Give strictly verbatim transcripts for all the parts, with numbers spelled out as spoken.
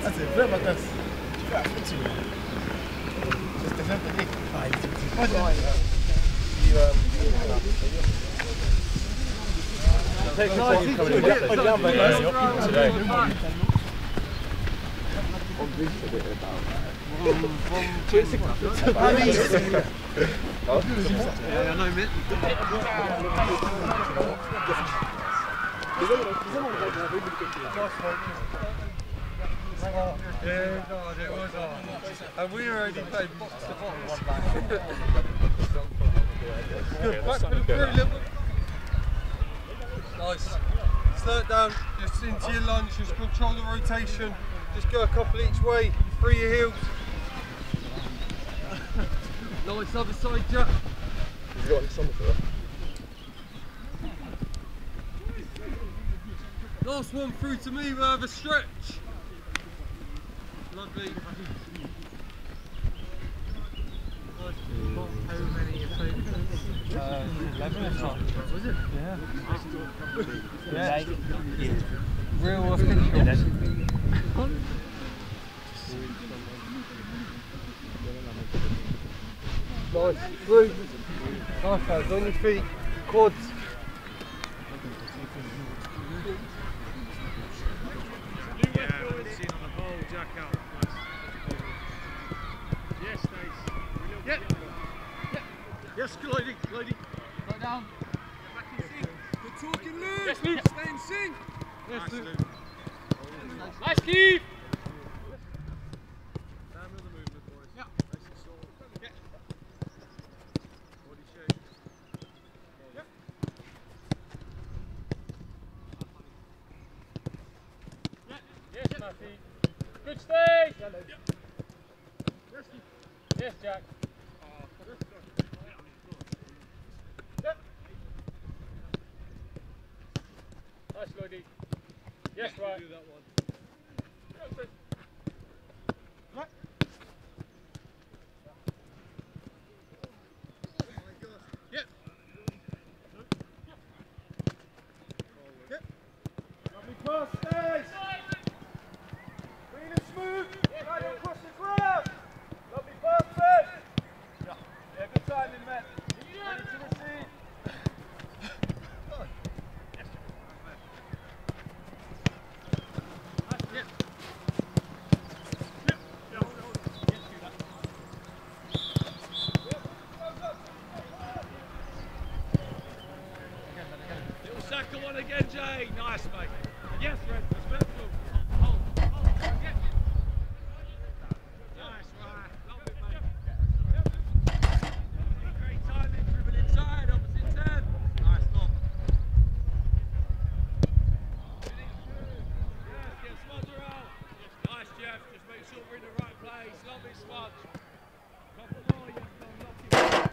c'est vraiment classe. Tu fais un petit peu. C'était sympathique. Ah, il est pas bien. Yeah, God, it was on. And we already played box to bottom one back. Good, back for the through, little. Nice. Slow it down, just into your lunge, just control the rotation. Just go a couple each way, free your heels. Nice, other side, Jack. He's got some for that. Last one through to me, we'll have a stretch. Lovely. How many appointments? Uh, eleven or something. Was it? Yeah. Yeah. Real official. Nice, through. Nice guys, on your feet. Quads. Jack out. Yes, nice. Yep. Yep. Yes, gliding, gliding. Go down. Get back in sync. Good talking, Luke. Yes, Luke. Stay in sync. Yes, nice, Luke. Luke. Nice keep. Down with the movement, boys. Yeah. Nice and slow. Yeah. Body shape. Yep. Yeah. Yes, Matthew. Good stay! Yep. Yes, yes, Jack. Yep. Nice, Lloydie. Yes, Yeah, right. do that one. Right. Yep. Yep. Lovely pass, stay. Clean and smooth. Right across the ground. Lovely pass, Fred. Yeah. Yeah, good timing, man. Ready to receive. Yep. Little second one again, Jay. Nice, mate. Yes, Red. Respectful. Hold, hold, hold. Yes. Nice, right. Love it, mate. Great timing. Dribble inside. Opposite ten. Nice, long. Yes, get Smudger out. Nice, Jeff. Just make sure we're in the right place. Love it, Smudge. Couple more. You can knock him.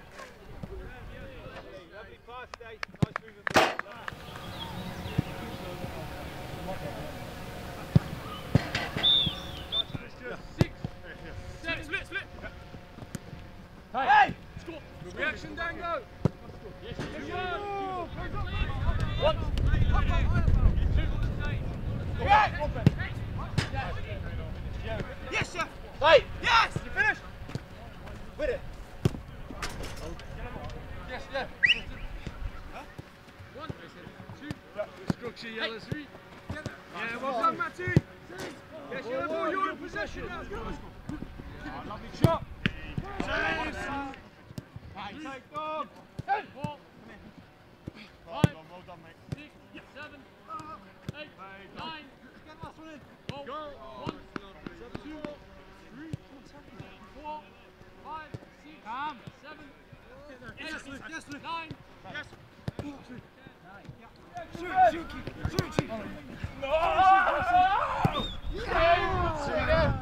Lovely pass, stay. Nice movement. Six, seven, split, split. Hey! Score. Good reaction, Dango. Yes, two, one. One. Yes, sir. Hey! Yes. You finished. With it. Yes, yeah. One, two. Structure yellow three. Yeah, well done, Matty. Yes, you're the ball. You're in possession now. Lovely shot. Saves. Take dog. Ten. Four. Well done, well done, mate. Six, seven, eight, nine. Get last one in. Oh, go. One, two, three, four, five, six, Calm. seven, Yes, Luke. Yes, Luke. nine. Yes. Shoot, shoot, shoot, shoot. No!